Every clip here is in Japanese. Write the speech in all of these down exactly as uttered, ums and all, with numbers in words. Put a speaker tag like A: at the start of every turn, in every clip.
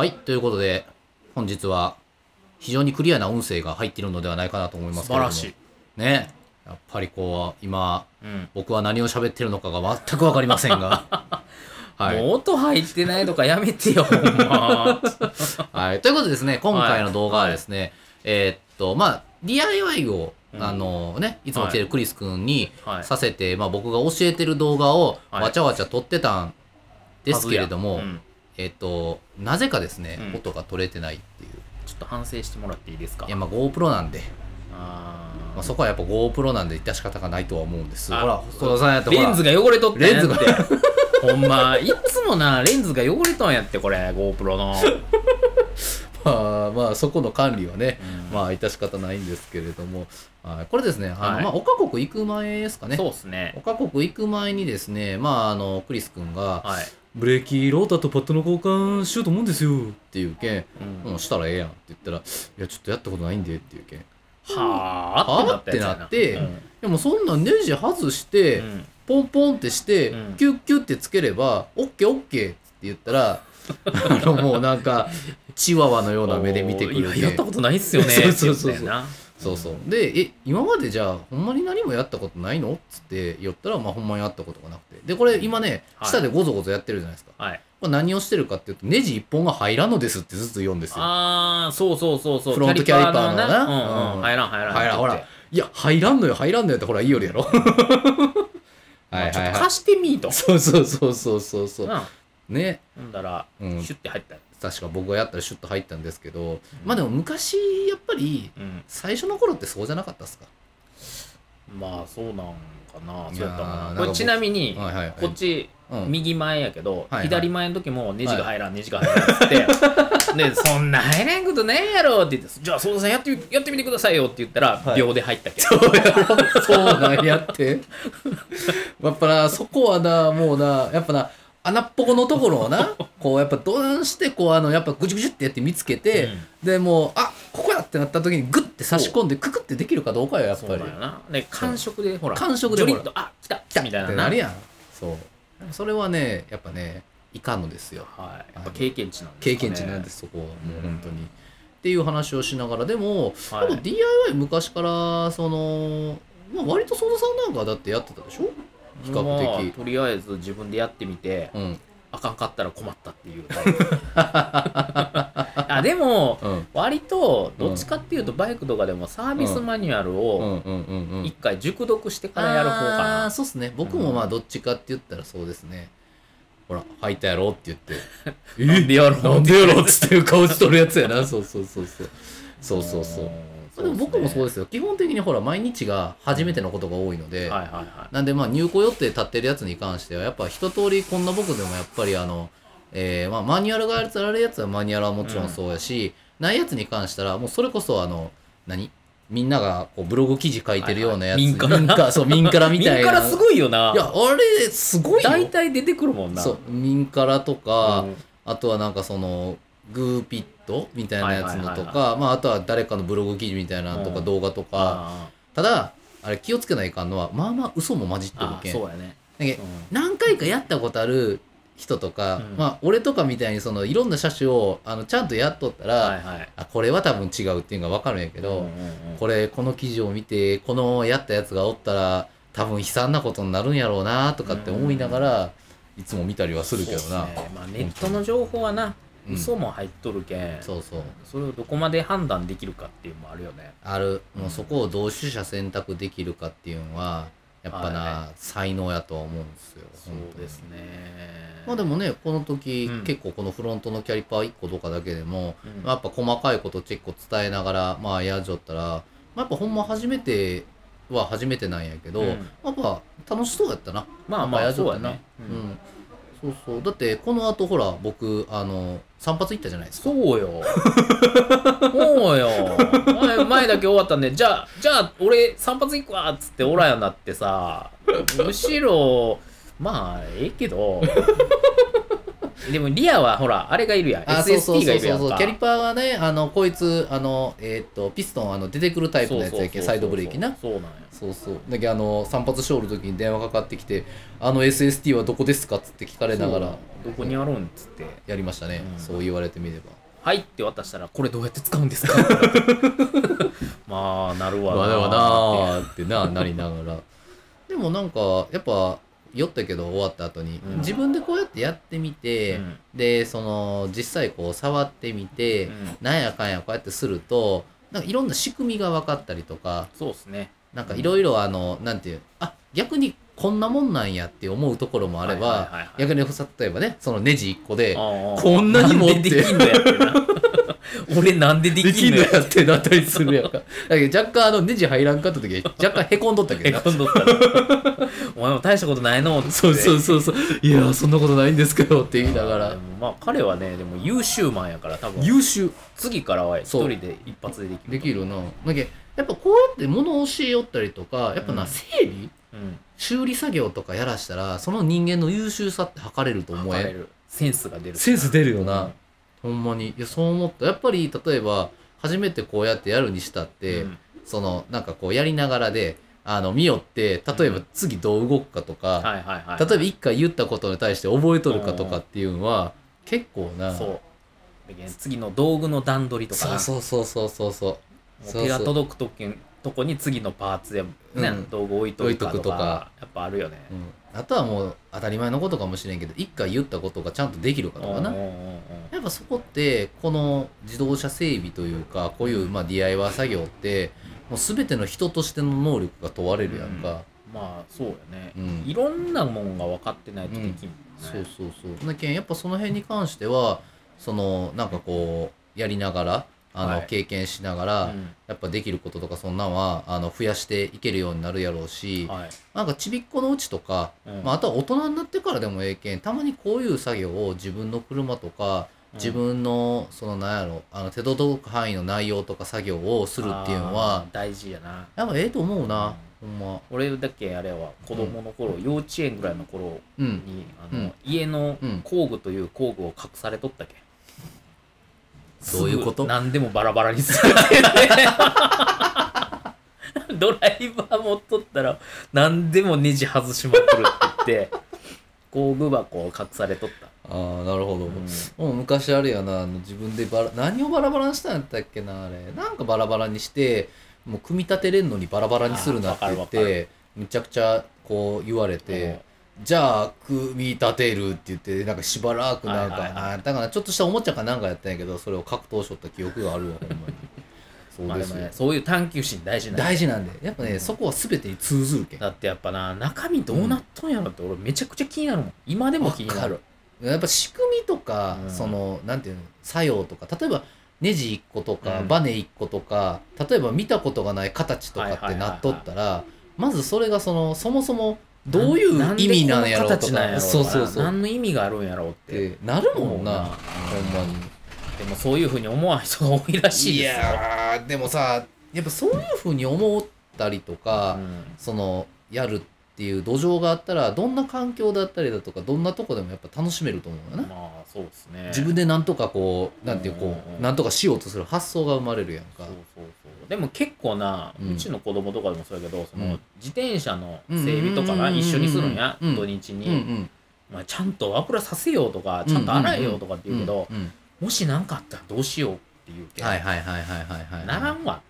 A: はい、ということで、本日は非常にクリアな音声が入っているのではないかなと思いますけれども。
B: 素晴らしい。
A: ね。やっぱりこう、今、
B: うん、
A: 僕は何を喋ってるのかが全くわかりませんが。
B: はい、もう音入ってないとかやめてよ、ほんま。
A: はい、ということでですね、今回の動画はですね、はい、えー、っと、まあ、ディーアイワイ を、うん、あのね、いつも来てるクリス君にさせて、はい、まあ僕が教えてる動画をわちゃわちゃ撮ってたんですけれども、はい、うん、えっと、なぜかですね、うん、音が取れてないっていう。
B: ちょっと反省してもらっていいですか？
A: いや、まあ GoPro なんで。あまあそこはやっぱ GoPro なんで致し方がないとは思うんです。ほら、戸田さんやったら
B: レンズが汚れとって
A: レンズが
B: ほんま、いつもな、レンズが汚れとんやって、これ、GoPro の。
A: まあまあ、そこの管理はね、うん、まあ、致し方ないんですけれども、はい、これですね、あの、はい、まあ、岡国行く前ですかね。
B: そうですね。
A: 岡国行く前にですね、まあ、あの、クリス君が、はい、ブレーキローターとパッドの交換しようと思うんですよっていうけん、うん、もうしたらええやんって言ったら、いや、ちょっとやったことないんでっていうけん。
B: は
A: ぁーってなって、うん、でもそんなネジ外して、うん、ポンポンってして、うん、キュッキュッってつければ、オッケーオッケーって言ったら、あのもうなんか、チワワのような目で見てくる。
B: いや、やったことないっすよね。
A: そうそうそうそう。そうそう。で、え、今までじゃあ、ほんまに何もやったことないのっつって言ったら、まあ、ほんまにやったことがなくて。で、これ今ね、はい、下でゴゾゴゾやってるじゃないですか。はい。これ何をしてるかっていうと、ネジ一本が入らんのですってずつ言うんですよ。
B: あー、そうそうそうそう。
A: フロントキャリパーのな。
B: うんうん、入らん入らん。
A: 入らん、ほら。いや、入らんのよ、入らんのよってほら、言いよるやろ。はい
B: はいはい。ちょっと貸してみーと。
A: そうそうそうそうそうそう。ね。
B: ほんだら、シュッて入った。
A: 確か僕がやったらシュッと入ったんですけど、うん、まあでも昔やっぱり最初の頃ってそうじゃなかったっすか？
B: まあそうなんかな。そうやったかな。これちなみにこっち右前やけど、左前の時もネジが入らん、ネジが入らんってでそんな入らんことないやろって言って、じゃあ相田さんやってやってみてくださいよって言ったら秒で入ったけど、
A: そうやろ、そうなんやってやっぱな、そこはな、もうな、やっぱな、穴っぽこのところをな、こうやっぱどうしてこうあのやっぱぐちゅぐちゅってやって見つけて、うん、でもうあここやってなった時にグッて差し込んでククってできるかどうかよやっぱり。そうだよ
B: な。で感触でほら
A: 感触でほら
B: あ来た来たみたいな
A: なるやん。そうそれはねやっぱねいかんのですよ。
B: はい。やっぱ経験値なんです
A: ね。経験値なんですそこはもう本当に。っていう話をしながらでも、はい、でも ディーアイワイ 昔からそのまあ割と相田さんなんかだってやってたでしょ。比較的、
B: まあ、とりあえず自分でやってみて、うん、あかんかったら困ったっていうタイプあでも、うん、割とどっちかっていうとバイクとかでもサービスマニュアルを一回熟読してからやる方かな。
A: あそうっすね。僕もまあどっちかって言ったらそうですね。ほら入ったやろって言って
B: えなんでやろう
A: なんでやろうっつって顔しとるやつやな。そうそうそうそうそうそうそう。でも僕もそうですよ。基本的にほら毎日が初めてのことが多いので、なんでまあ入庫予定立ってるやつに関してはやっぱ一通りこんな僕でもやっぱりあの、えー、まあマニュアルがあるやつはマニュアルはもちろんそうやし、うん、ないやつに関したらもうそれこそあの何みんながこうブログ記事書いてるようなやつ、
B: 民から
A: 民からそう民からみたいな
B: 民からすごいよな。
A: いやあれすごいよ。
B: 大体出てくるもんな。
A: そう民からとか、うん、あとはなんかそのグーピットみたいなやつのとか、まああとは誰かのブログ記事みたいなのとか動画とか、ただあれ気をつけないかんのはまあまあ嘘も混じってるけん。
B: そうやね。
A: 何回かやったことある人とか、うん、まあ俺とかみたいにそのいろんな車種をあのちゃんとやっとったら、はいはい、あこれは多分違うっていうのが分かるんやけど、うんうんうん、これこの記事を見てこのやったやつがおったら多分悲惨なことになるんやろうなとかって思いながら、うん、いつも見たりはするけどな。
B: ねまあ、ネットの情報はな嘘も入っとるけん、うん、
A: そうそう
B: それをどこまで判断できるかっていうのもあるよね。
A: ある。もうそこをどう取捨選択できるかっていうのはやっぱな、はい、才能やとは思うんですよ。
B: そうですね。
A: まあでもねこの時、うん、結構このフロントのキャリパーいっことかだけでも、うん、やっぱ細かいこと結構伝えながらまあやっちゃったら、まあ、やっぱほんま初めては初めてなんやけど、うん、やっぱ楽しそうやったな。
B: まあまあそうやね。
A: うんそうそうだってこの後ほら僕あの散髪行ったじゃないですか。
B: そうよそうよ前, 前だけ終わったんでじゃあじゃあ俺散髪行くわっつってオラやなってさむしろまあええけどでもリアはほらあれがいるやん。 エスエスティー がいるやんか。
A: キャリパーがね、あのこいつあのえっ、ー、とピストンあの出てくるタイプのやつやけん、サイドブレーキな。
B: そうなんや。
A: そうそう。だけどあの散髪しょる時に電話かかってきて、あの エスエスティー はどこですかっつって聞かれながら、
B: どこにあるんっつって
A: やりましたね、うん、そう言われてみれば。
B: はいって渡したら、これどうやって使うんですかまあなるわ
A: なーなーってななりながら。でもなんかやっぱ酔ったけど終わった後に、うん、自分でこうやってやってみて、うん、でその実際こう触ってみて、うん、なんやかんやこうやってするとなんかいろんな仕組みが分かったりとか、
B: そうですね、
A: なんかいろいろあの、うん、なんていうあ逆にこんなもんなんやって思うところもあれば、逆に例えばねそのネジいっこでこんなにもって
B: できんのやってな俺なんでできんのや
A: ってなったりするやんか。だけど若干あのネジ入らんかった時若干へこんどったけどな。
B: へこんどったお前も大したことないのって。
A: そうそうそうそう。いやそんなことないんですけどって言いながら。
B: でもまあ彼はねでも優秀マンやから多分
A: 優秀。
B: 次からは一人で一発でできる。
A: できるな。だけどやっぱこうやって物を教えよったりとかやっぱな、うん、整備、うん、修理作業とかやらしたらその人間の優秀さって測れると思え。
B: 測れる。センスが出る。
A: センス出るよな。うんほんまに。いや、そう思った。やっぱり、例えば、初めてこうやってやるにしたって、うん、その、なんかこう、やりながらで、あの、見よって、例えば次どう動くかとか、例えば一回言ったことに対して覚えとるかとかっていうのは、結構な。
B: そう。次の道具の段取りとか。
A: そうそうそうそうそう。
B: 手が届くときとこに次のパーツや、ねうん、道具置いとくかとか、やっぱあるよね。うん
A: あとはもう当たり前のことかもしれんけど一回言ったことがちゃんとできるかとかなやっぱそこってこの自動車整備というかこういうまあ ディーアイワイ 作業ってもう全ての人としての能力が問われるやんか、うん、
B: まあそうやね、うん、いろんなもんが分かってないとできんもんね、
A: うん、そうそうそうだけんやっぱその辺に関してはそのなんかこうやりながらあの、はい、経験しながら、うん、やっぱできることとかそんなんはあの増やしていけるようになるやろうし、はい、なんかちびっこのうちとか、うんまあ、あとは大人になってからでもええけんたまにこういう作業を自分の車とか自分のそのなんやろあの手届く範囲の内容とか作業をするっていうのは
B: 大事やな。
A: やっぱええと思うな、うん、ほんま。
B: 俺だっけあれは子供の頃、うん、幼稚園ぐらいの頃に、うん、あの、うん、家の工具という工具を隠されとったけん。
A: どういうこと？
B: 何でもバラバラにするドライバー持っとったら何でもネジ外しまくるって言って工具箱を隠されとった。
A: ああなるほど、うん、もう昔あれやなあの自分でバラ何をバラバラにしたんやったっけなあれなんかバラバラにしてもう組み立てれんのにバラバラにするなって言ってむちゃくちゃこう言われてじゃあ組み立てるって言ってなんかしばらくなんか、はいはいはい、だからちょっとしたおもちゃかなんかやったんやけどそれを格闘しとった記憶があるわほんまに
B: そうですよ、まあでもね、そういう探求心大事なん
A: で大事なんでやっぱね、うん、そこは全てに通ずるけん
B: だってやっぱな中身どうなっとんやろって俺めちゃくちゃ気になるもん今でも気になる
A: やっぱ仕組みとか、うん、そのなんていうの作用とか例えばネジいっことか、うん、バネいっことか例えば見たことがない形とかってなっとったら、はいはいはいはい、まずそれがそのそもそもどういう意味なんやろうとか
B: そうそうそう何の意味があるんやろうって
A: なるもんなほんまに
B: でもそういうふうに思わん人が多いらしいですよ。
A: いやでもさやっぱそういうふうに思ったりとか、うん、そのやるっていう土壌があったらどんな環境だったりだとかどんなとこでもやっぱ楽しめると思うよな。
B: まあそうですね。
A: 自分でなんとかこうなんていうこう、うんうんうん、なんとかしようとする発想が生まれるやんか。そう
B: そうそうでも結構な、うん、うちの子供とかでもそうやけどその、うん、自転車の整備とかな一緒にするんや、うん、土日に、うんうんまあ、ちゃんと油させようとかちゃんと洗えようとかって言うけど、うんうんうん、もし何かあったらどうしようって言うて
A: はいはいはいはいはいはい
B: ならんわ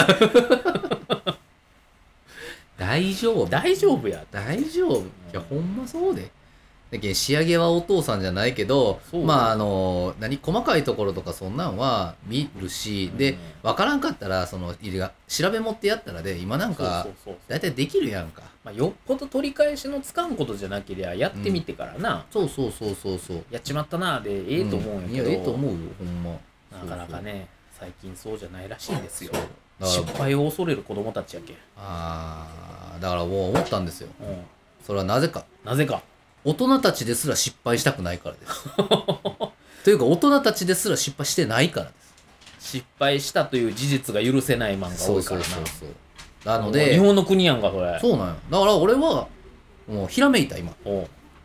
A: 大丈夫
B: 大丈夫や
A: 大丈夫いやほんまそうでだけど仕上げはお父さんじゃないけどまああの何細かいところとかそんなんは見るし、うん、で分からんかったらその調べ持ってやったらで今なんか大体できるやんか、
B: まあ、よっぽど取り返しのつかんことじゃなけりゃやってみてからな、うん、
A: そうそうそうそうそう
B: やっちまったなでええと思うんやけど、うん、
A: いやええと思うよほんま
B: なかなかね最近そうじゃないらしいんですよ失敗を恐れる子供たちやけん
A: ああだからもう思ったんですよ、うん、それはなぜか
B: なぜか
A: 大人たちですら失敗したくないからですというか大人たちですら失敗してないからです
B: 失敗したという事実が許せない漫画多いからなそうそうそう
A: なので
B: 日本の国やんかそれ
A: そうなんよだから俺はもうひらめいた今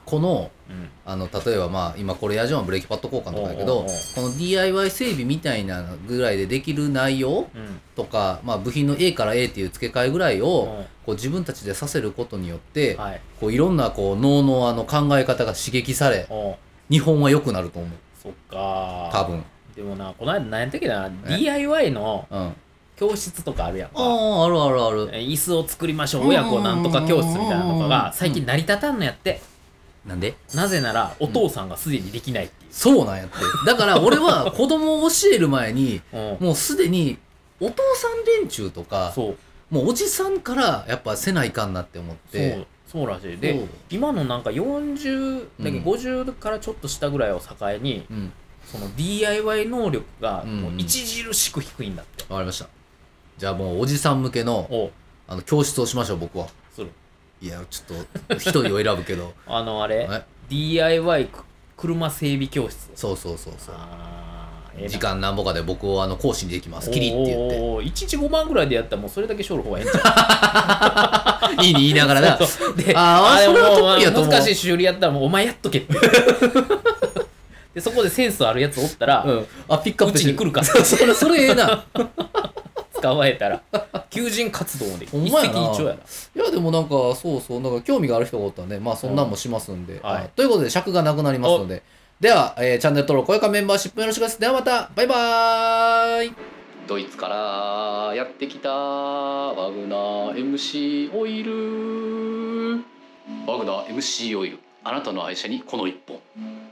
A: この、うん、あの例えばまあ今これやじはブレーキパッド交換とかやけど、この ディーアイワイ 整備みたいなぐらいでできる内容とか、うん、まあ、部品の A から A っていう付け替えぐらいをこう自分たちでさせることによって、はい、こういろんなこう脳のあの考え方が刺激され、日本は良くなると思う。
B: そっか
A: 多分。
B: でもなこの間何やったっけな ディーアイワイ の、うん教室とかあるやんか。
A: ああるあるある。
B: 椅子を作りましょう親子なんとか教室みたいなのとかが最近成り立たんのやって。
A: なんで？
B: なぜならお父さんがすでにできないっていう、
A: うん、そうなんやって。だから俺は子供を教える前に、うん、もうすでにお父さん連中とかそうもうおじさんからやっぱせないかんなって思って。
B: そうそうらしい。で今のなんかよんじゅうだけごじゅうからちょっと下ぐらいを境に、うん、その ディーアイワイ 能力がもう著しく低いんだって。
A: わ、うん、かりました。じゃあもうおじさん向けのあの教室をしましょう僕は。する。いやちょっと一人を選ぶけど
B: あのあれ ディーアイワイ 車整備教室。
A: そうそうそうそう。時間なんぼかで僕をあの講師にできますキリって言って
B: おいちにちごまんぐらいでやったらもうそれだけしょる方がええんちゃ
A: ういいに言いながらな。そうそうで
B: ああそれはトップやと思う。難しい修理やったらもうお前やっとけってでそこでセンスあるやつおったら、うん、あピックアップうちに来るから
A: それそれええな
B: 捕まえたら求人活動で一石二鳥やな。
A: いやでもなんかそうそうなんか興味がある人がおったらねまあそんなんもしますんで、うんはい、ということで尺がなくなりますのででは、えー、チャンネル登録高評価メンバーシップよろしくです。ではまたバイバーイ。ドイツからやってきたワグナー エムシー オイルワグナー エムシー オイルあなたの愛車にこの一本。